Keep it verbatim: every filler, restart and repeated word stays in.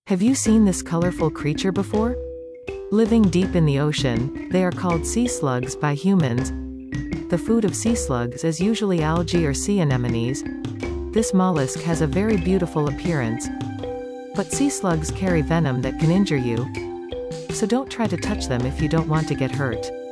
Have you seen this colorful creature before? Living deep in the ocean, they are called sea slugs by humans. The food of sea slugs is usually algae or sea anemones. This mollusk has a very beautiful appearance. But sea slugs carry venom that can injure you. So don't try to touch them if you don't want to get hurt.